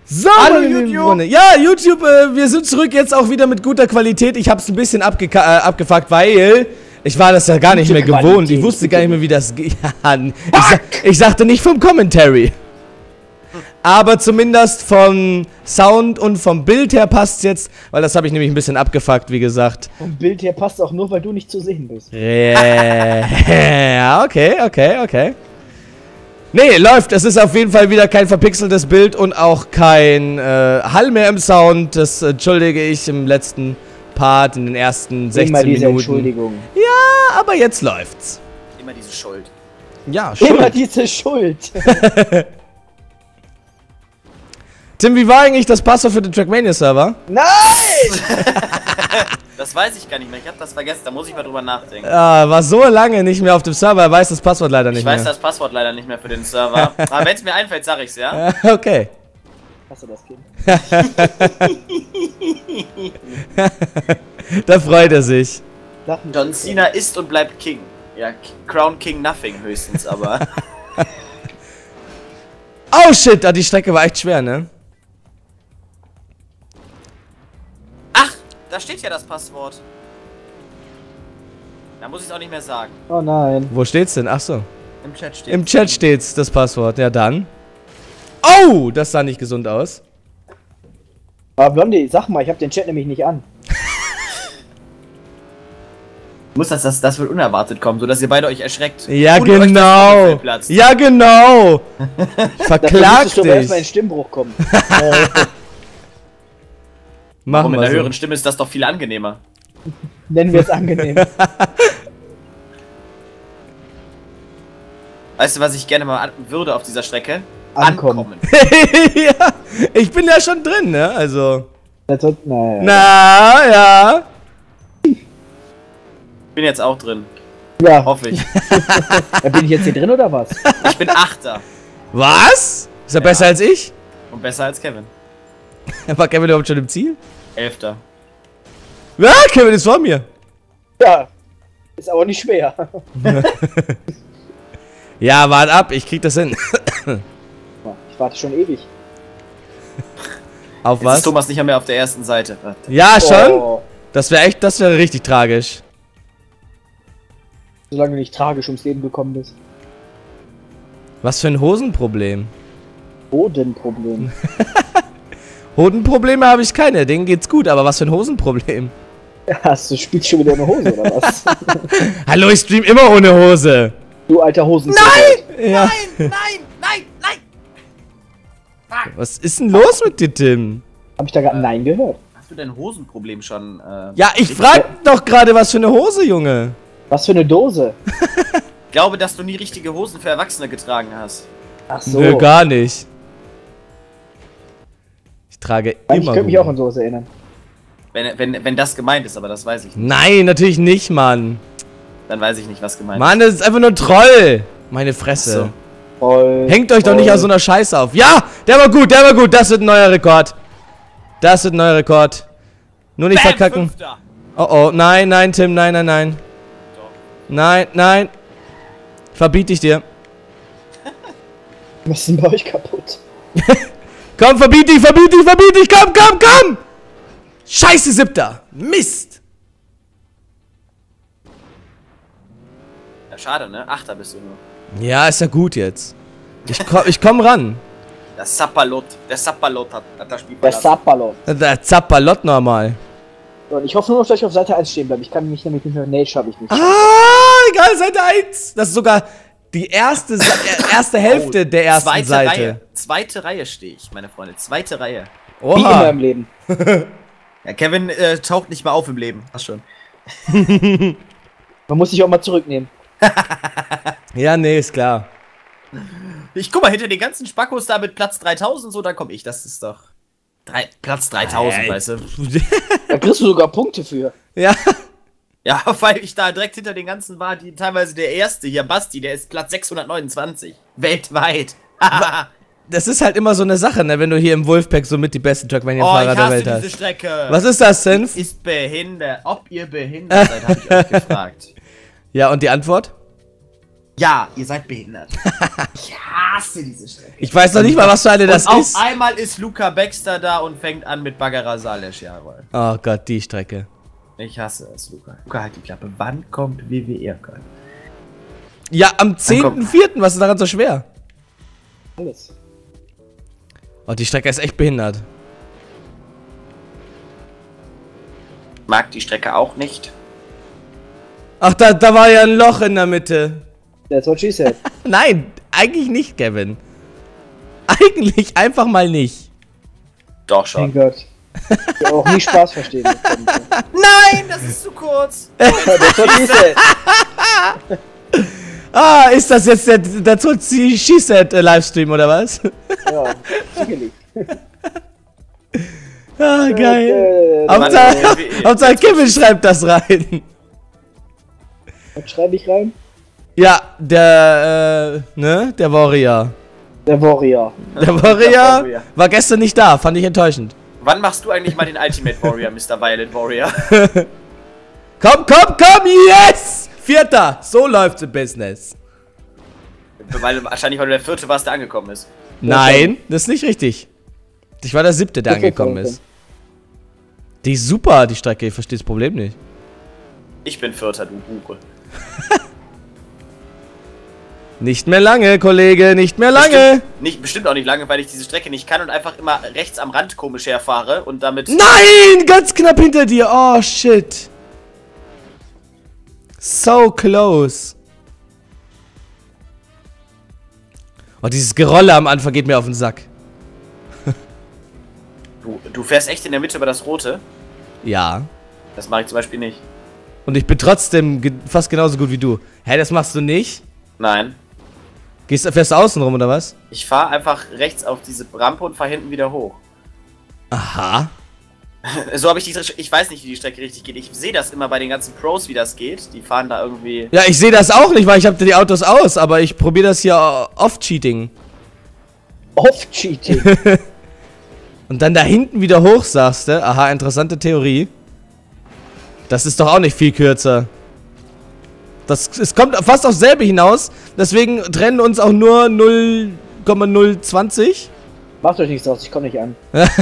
So, Hallo, meine lieben YouTube. Freunde. Ja, YouTube, wir sind zurück jetzt auch wieder mit guter Qualität. Ich hab's ein bisschen abgefuckt, weil ich war das ja gar nicht mehr gewohnt. Ich wusste gar nicht mehr, wie das geht. Ja, ich sagte nicht vom Commentary. Aber zumindest vom Sound und vom Bild her passt's jetzt, weil das habe ich nämlich ein bisschen abgefuckt, wie gesagt. Vom Bild her passt auch nur, weil du nicht zu sehen bist. Ja, okay. Nee, läuft. Es ist auf jeden Fall wieder kein verpixeltes Bild und auch kein Hall mehr im Sound. Das entschuldige ich im letzten Part, in den ersten 16 Immer diese Minuten. Entschuldigung. Ja, aber jetzt läuft's. Immer diese Schuld. Ja, Immer Schuld. diese Schuld. Tim, wie war eigentlich das Passwort für den Trackmania-Server? Nein! Das weiß ich gar nicht mehr. Ich habe das vergessen. Da muss ich mal drüber nachdenken. War so lange nicht mehr auf dem Server, er weiß das Passwort leider nicht Ich mehr. weiß das Passwort leider nicht mehr für den Server. Aber wenn es mir einfällt, sag ich's, ja? Okay. Hast du das Kind? Da freut er sich. Lach nicht. John Cena ist und bleibt King. Ja, Crown King Nothing höchstens, aber... Oh shit, die Strecke war echt schwer, ne? Ach, da steht ja das Passwort. Da muss ich es auch nicht mehr sagen. Oh nein. Wo steht's denn? Ach so. Im Chat steht. Im Chat steht's, das Passwort. Ja, dann. Oh, das sah nicht gesund aus. Aber Blondie, sag mal, ich hab den Chat nämlich nicht an. Muss das wird unerwartet kommen, sodass ihr beide euch erschreckt. Ja, Und euch das genau. Trommelfell platzt. Ja, genau. Dafür Verklag müsstest du aber erstmal in dich. Stimmbruch kommen. Machen Mit wir einer so. höheren Stimme ist das doch viel angenehmer. Nennen wir es angenehm. Weißt du, was ich gerne mal würde auf dieser Strecke? Ankommen. Ja, ich bin ja schon drin, ne? Also. Naja. Na, ja. Ich bin jetzt auch drin. Ja, Hoffe ich. bin ich jetzt hier drin oder was? Ich bin Achter. Was? Ist er besser als ich? Und besser als Kevin. War Kevin überhaupt schon im Ziel? 11. Ja, Kevin ist vor mir. Ja. Ist aber nicht schwer. Ja, wart ab, ich krieg das hin. Ich warte schon ewig. Auf Jetzt was? ist Thomas nicht mehr auf der ersten Seite. Ja, schon? Oh, Das wäre richtig tragisch. solange du nicht tragisch ums Leben gekommen bist. Was für ein Hosenproblem. Bodenproblem. Hodenprobleme habe ich keine, denen geht's gut, aber was für ein Hosenproblem. Hast du spielst schon wieder ohne Hose oder was? Hallo, ich stream immer ohne Hose. Du alter Hosen. Ja. Nein! Was ist denn los mit dir, Tim? Hab ich da gerade Nein gehört? Hast du dein Hosenproblem schon? Ja, ich frag doch gerade, was für eine Hose, Junge. Was für eine Dose? Ich glaube, dass du nie richtige Hosen für Erwachsene getragen hast. Ach so. Nö, gar nicht. Ich trage Ich immer könnte mich auch an Hosen. sowas erinnern. Wenn das gemeint ist, aber das weiß ich nicht. Nein, natürlich nicht, Mann. Dann weiß ich nicht, was gemeint Mann, das ist einfach nur ein Troll. Meine Fresse. So. Voll, Hängt euch doch nicht aus so einer Scheiße auf. Ja, der war gut. Das wird ein neuer Rekord. Das wird ein neuer Rekord. Nur nicht verkacken. Fünfter. Oh, oh. Nein, Tim. Nein. Doch. Nein. Verbiete ich dir. Was ist denn bei euch kaputt? Komm, verbiete ich. Komm. Scheiße, 7. Mist. Ja, schade, ne? 8. bist du nur. Ja, ist ja gut jetzt. Ich komm ran. Der Sapperlot hat das Spiel Der verlassen. Sapperlot. Der Zappalott normal. Und ich hoffe nur noch, dass ich auf Seite 1 stehen bleibe. Ich kann mich nämlich nicht mehr. Nee, schaffe ich nicht. Egal, Seite 1. Das ist sogar die erste Hälfte der ersten Zweite Seite. Reihe. Zweite Reihe stehe ich, meine Freunde. Zweite Reihe. Wie immer Oha. im Leben. Ja, Kevin taucht nicht mal auf im Leben. Ach schon. Man muss sich auch mal zurücknehmen. Ja, nee, ist klar. Guck mal, hinter den ganzen Spackos da mit Platz 3000, so, da komm ich. Das ist doch... Platz 3000, weißt du. Da kriegst du sogar Punkte für. Ja. Ja, weil ich da direkt hinter den ganzen war, die teilweise der erste hier, Basti, der ist Platz 629. Weltweit. Das ist halt immer so eine Sache, ne, wenn du hier im Wolfpack so mit die besten Oh, Trackmania-Fahrer ich der hasse Welt diese hast. Strecke. Was ist das, Senf? Ist behindert. Ob ihr behindert seid, hab ich euch gefragt. Ja, und die Antwort? Ja, ihr seid behindert. Ich hasse diese Strecke. Ich weiß noch nicht mal, was für eine das und ist. auf einmal ist Luca Baxter da und fängt an mit Bagheera Salesh, jawohl. Oh Gott, die Strecke. Ich hasse es, Luca. Luca, halt die Klappe. Wann kommt WWE Köln? Ja, am 10.04. Was ist daran so schwer? Alles. Oh, die Strecke ist echt behindert. Mag die Strecke auch nicht. Ach, da war ja ein Loch in der Mitte. That's what she said. Nein, eigentlich nicht, Kevin. Eigentlich einfach mal nicht. Doch schon. Mein Gott. Ich auch nie Spaß verstehen. Nein, das ist zu kurz. That's what she said. Ah, ist das jetzt der Tutsi She Said Livestream oder was? Ja, sicherlich. Ah, geil. Mann, Hauptsache Kevin schreibt das rein. Was schreibe ich rein? Ja, der Warrior. Der Warrior. Der Warrior war gestern nicht da, fand ich enttäuschend. Wann machst du eigentlich mal den Ultimate Warrior, Mr. Violent Warrior? Komm, yes! 4. So läuft's im Business. Wahrscheinlich, weil du der 4. warst, der angekommen ist. Nein, das ist nicht richtig. Ich war der 7., der angekommen ist. Die ist super, die Strecke, ich verstehe das Problem nicht. Ich bin 4., du Hure. Nicht mehr lange, Kollege, nicht mehr lange. Bestimmt auch nicht lange, weil ich diese Strecke nicht kann und einfach immer rechts am Rand komisch herfahre und damit... Nein, ganz knapp hinter dir. Oh, shit. So close. Oh, dieses Gerolle am Anfang geht mir auf den Sack. Du fährst echt in der Mitte über das Rote? Ja. Das mache ich zum Beispiel nicht. Und ich bin trotzdem fast genauso gut wie du. Hä, das machst du nicht? Nein. Fährst du außen rum, oder was? Ich fahre einfach rechts auf diese Rampe und fahre hinten wieder hoch. Aha. So habe ich weiß nicht, wie die Strecke richtig geht. Ich sehe das immer bei den ganzen Pros, wie das geht. Die fahren da irgendwie... Ja, ich sehe das auch nicht, weil ich habe die Autos aus, aber ich probiere das hier off-Cheating. Off-Cheating? Und dann da hinten wieder hoch, sagst du? Aha, interessante Theorie. Das ist doch auch nicht viel kürzer. Es kommt fast aufs selbe hinaus, deswegen trennen uns auch nur 0,020. Macht euch nichts draus, ich komme nicht an.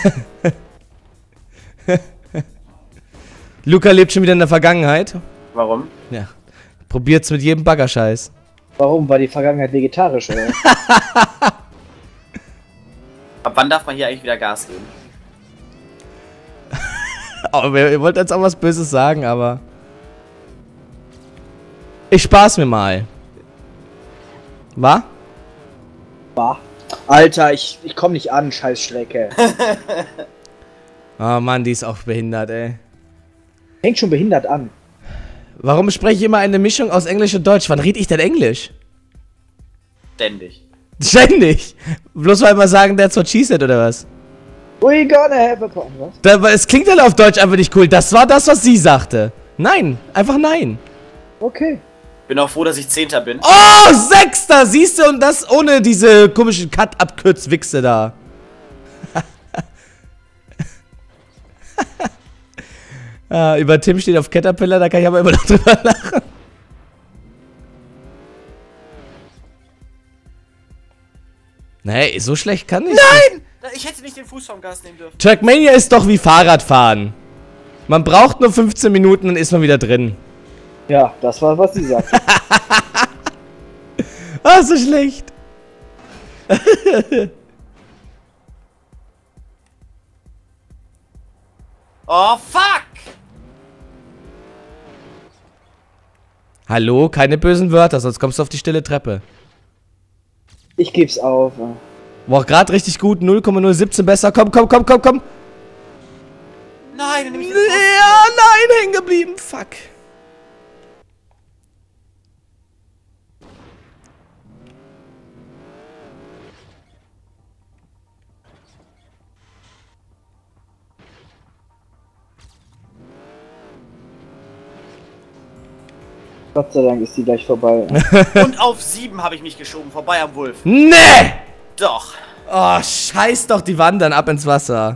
Luca lebt schon wieder in der Vergangenheit. Warum? Ja. Probiert's mit jedem Baggerscheiß. Warum? War die Vergangenheit vegetarisch, oder? Ab wann darf man hier eigentlich wieder Gas geben? Oh, ihr wollt jetzt auch was Böses sagen, aber... Ich spaß mir mal. Wa? Bah. Alter, ich komme nicht an, Scheißstrecke. Oh Mann, die ist auch behindert, ey. Fängt schon behindert an. Warum spreche ich immer eine Mischung aus Englisch und Deutsch? Wann rede ich denn Englisch? Ständig. Ständig. Bloß weil wir sagen, that's what she said, oder was? We gonna have a problem, was? Es klingt halt auf Deutsch einfach nicht cool. Das war das, was sie sagte. Nein. Einfach nein. Okay. Bin auch froh, dass ich 10. bin. Oh, 6. Siehst du, und das ohne diese komischen Cut-Abkürz-Wichse da. Über Tim steht auf Caterpillar, da kann ich aber immer noch drüber lachen. Nee, so schlecht kann ich nicht. Nein! Ich hätte nicht den Fuß vom Gas nehmen dürfen. Trackmania ist doch wie Fahrradfahren. Man braucht nur 15 Minuten, dann ist man wieder drin. Ja, das war, was sie sagt. Ah, so schlecht. Oh, fuck! Hallo, keine bösen Wörter, sonst kommst du auf die stille Treppe. Ich geb's auf. Boah, gerade richtig gut, 0,017 besser. Komm. Nein, dann nehme ich den Fuß. Ja, nein, hängen geblieben. Fuck. Gott sei Dank ist die gleich vorbei. Und auf 7 habe ich mich geschoben, vorbei am Wolf. Nee! Doch. Oh, scheiß doch, die wandern ab ins Wasser.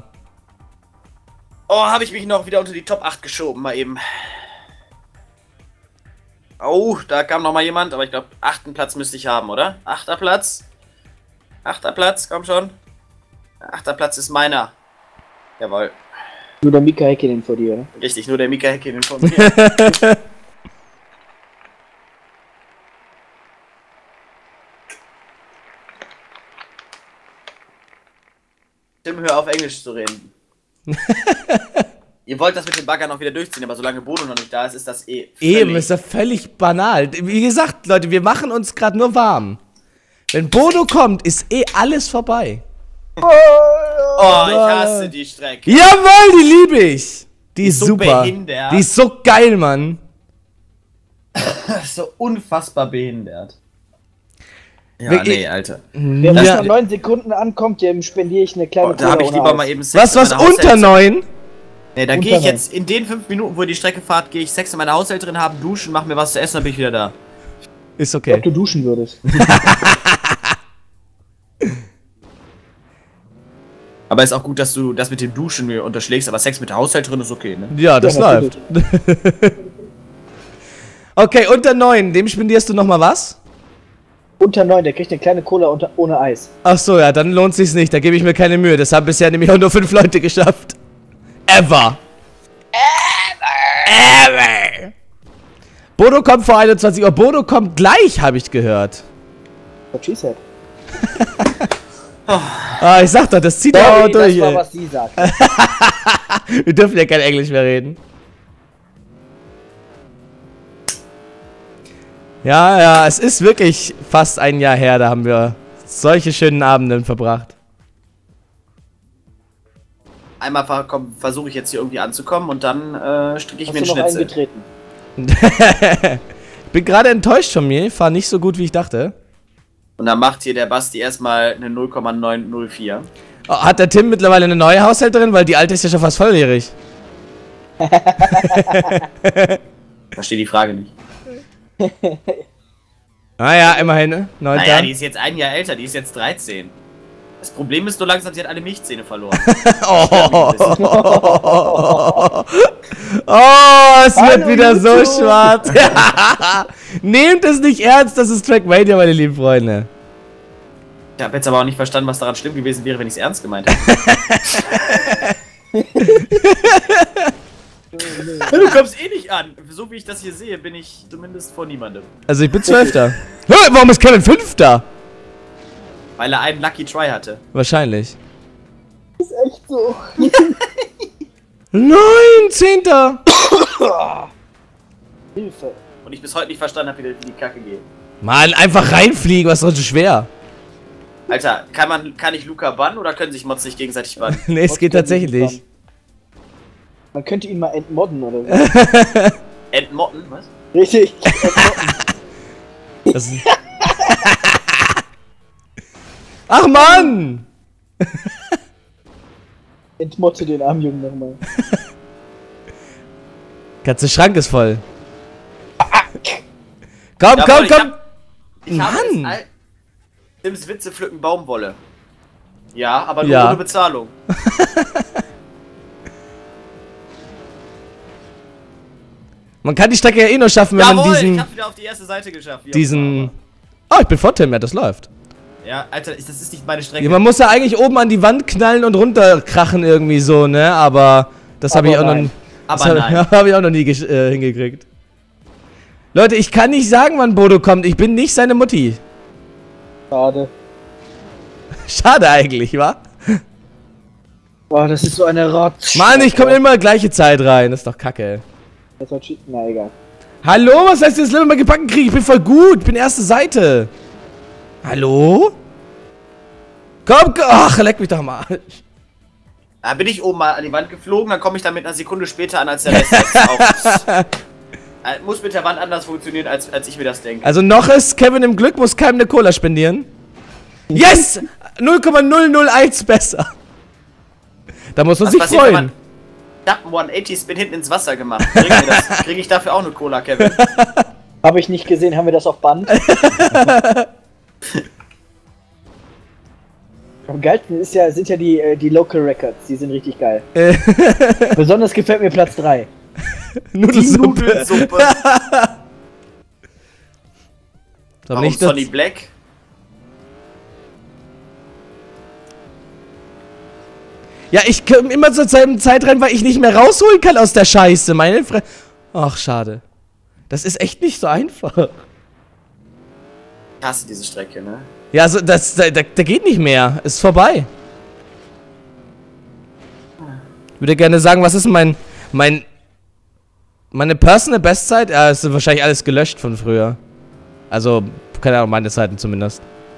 Oh, habe ich mich noch wieder unter die Top 8 geschoben, mal eben. Oh, da kam noch mal jemand, aber ich glaube, 8. Platz müsste ich haben, oder? 8. Platz. 8. Platz, komm schon. 8. Platz ist meiner. Jawohl. Nur der Mika Häkkinen vor dir, oder? Richtig, nur der Mika Häkkinen von mir. Tim, hör auf, Englisch zu reden. Ihr wollt das mit dem Bagger noch wieder durchziehen, aber solange Bodo noch nicht da ist, ist das eh völlig... Eben, ist ja völlig banal. Wie gesagt, Leute, wir machen uns gerade nur warm. Wenn Bodo kommt, ist eh alles vorbei. Oh, ich hasse die Strecke. Jawohl, die liebe ich. Die ist so super. behindert. Die ist so geil, Mann. Das ist so unfassbar behindert. Ja, Wir- nee, Alter. Wer Ja. bis nach 9 Sekunden ankommt, dem spendiere ich eine kleine Oh, da habe ich ohne lieber Eis. mal eben Sex Was mit meiner unter Haushälterin. 9? Nee, dann Unter gehe ich 9. jetzt in den 5 Minuten, wo ihr die Strecke fahrt, gehe ich Sex mit meiner Haushälterin haben, duschen, mach mir was zu essen, dann bin ich wieder da. Ist Ob okay. du duschen würdest. Aber ist auch gut, dass du das mit dem Duschen mir unterschlägst, aber Sex mit der Haushälterin ist okay, ne? Ja, das Ja, läuft. Okay, unter 9, dem spendierst du nochmal was? Unter 9, der kriegt eine kleine Cola ohne Eis. Ach so, ja, dann lohnt sich's nicht. Da gebe ich mir keine Mühe. Das haben bisher nämlich auch nur 5 Leute geschafft. Ever. Bodo kommt vor 21 Uhr. Bodo kommt gleich, habe ich gehört. What she said. Ah, ich sag doch, das zieht er auch Sorry, durch. das war, Ey. was sie sagt. Wir dürfen ja kein Englisch mehr reden. Ja, ja, es ist wirklich fast ein Jahr her, da haben wir solche schönen Abende verbracht. Einmal versuche ich jetzt hier irgendwie anzukommen und dann stricke ich Hast mir du einen noch Schnitzel. eingetreten? Ich bin gerade enttäuscht von mir, ich fahre nicht so gut, wie ich dachte. Und dann macht hier der Basti erstmal eine 0,904. Oh, hat der Tim mittlerweile eine neue Haushälterin? Weil die alte ist ja schon fast volljährig. Verstehe die Frage nicht. Ah ja, immerhin, ne? 9. Naja, die ist jetzt ein Jahr älter, die ist jetzt 13. Das Problem ist nur langsam, sie hat alle Milchzähne verloren. Oh, es wird Hallo, wieder so YouTube. schwarz. Nehmt es nicht ernst, das ist Trackmania, meine lieben Freunde. Ich habe jetzt aber auch nicht verstanden, was daran schlimm gewesen wäre, wenn ich es ernst gemeint hätte. Du kommst eh nicht an. So wie ich das hier sehe, bin ich zumindest vor niemandem. Also ich bin 12. Hä, warum ist Kevin 5? Weil er einen Lucky Try hatte. Wahrscheinlich. Ist echt so. 9, 10. Hilfe. Und ich bis heute nicht verstanden habe, wie die Kacke geht. Mann, einfach reinfliegen, was ist doch so schwer? Alter, kann ich Luca bannen oder können sich Mods nicht gegenseitig bannen? Nee, es geht tatsächlich. Man könnte ihn mal entmodden oder so. Entmotten? Was? Richtig. Das Ach Mann! Entmotte den armen Jungen nochmal. Ganze Schrank ist voll. Komm, Jawohl, komm! Ich habe Mann! es Sims Witze pflücken Baumwolle. Ja, aber nur Ja. ohne Bezahlung. Man kann die Strecke ja eh nur schaffen, wenn man Jawohl, ich diesen... hab's wieder auf die erste Seite geschafft. Wie auch diesen... immer. Oh, ich bin vor Tim, ja, das läuft. Ja, Alter, das ist nicht meine Strecke. Ja, man muss ja eigentlich oben an die Wand knallen und runterkrachen irgendwie so, ne? Aber das habe ich auch noch... nein. Aber das nein. habe ich auch noch nie hingekriegt. Leute, ich kann nicht sagen, wann Bodo kommt. Ich bin nicht seine Mutti. Schade. Schade eigentlich, wa? Boah, das ist so eine Rotz. Mann, ich komme immer gleiche Zeit rein. Das ist doch kacke. Das war cheaten. Na egal. Hallo, was heißt jetzt Level mal gebacken kriegen? Ich bin voll gut. Ich bin erste Seite. Hallo? Komm, ach, leck mich doch mal. Da bin ich oben mal an die Wand geflogen, dann komme ich damit eine Sekunde später an als der Rest. Das ist auch, muss mit der Wand anders funktionieren, als ich mir das denke. Also noch ist Kevin im Glück, muss keinem eine Cola spendieren. Yes! 0,001 besser. Da muss man Was sich passiert, wenn freuen. Ich hab einen 180-Spin hinten ins Wasser gemacht. Krieg ich dafür auch eine Cola, Kevin? Habe ich nicht gesehen, haben wir das auf Band? Am geilsten sind ja die Local Records, die sind richtig geil. Besonders gefällt mir Platz 3. Nudelsuppe. Nudelsuppe. Aber Warum nicht, dass- Sonny Black? Ja, ich komme immer zur selben Zeit rein, weil ich nicht mehr rausholen kann aus der Scheiße. Ach, schade. Das ist echt nicht so einfach. Ich hasse diese Strecke, ne? Ja, also da geht nicht mehr. Ist vorbei. Ich würde gerne sagen, was ist meine Personal Bestzeit? Ja, es ist wahrscheinlich alles gelöscht von früher. Also, keine Ahnung, meine Zeiten zumindest.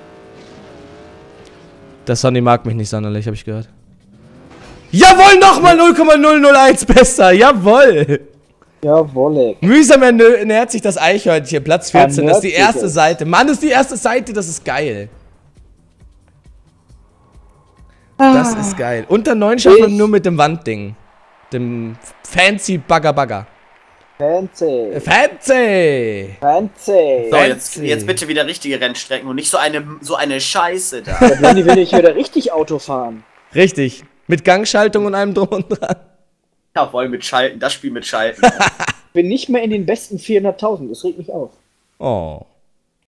Der Sonny mag mich nicht sonderlich, habe ich gehört. Jawohl, nochmal 0,001 besser. Jawohl. Jawolle. Mühsam ernährt sich das Eichhörnchen. Platz 14. Das ist die erste Seite. Mann, das ist die erste Seite. Das ist geil. Das ist geil. Unter 9 schafft man nur mit dem Wandding. Dem Fancy Bagger. Fancy. Fancy. Fancy. So, jetzt bitte wieder richtige Rennstrecken und nicht so eine Scheiße da. Wenn will ich wieder richtig Auto fahren. Richtig. Mit Gangschaltung und allem drum und dran. Jawohl, mit Schalten. Das Spiel mit Schalten. Bin nicht mehr in den besten 400.000. Das regt mich auf. Oh.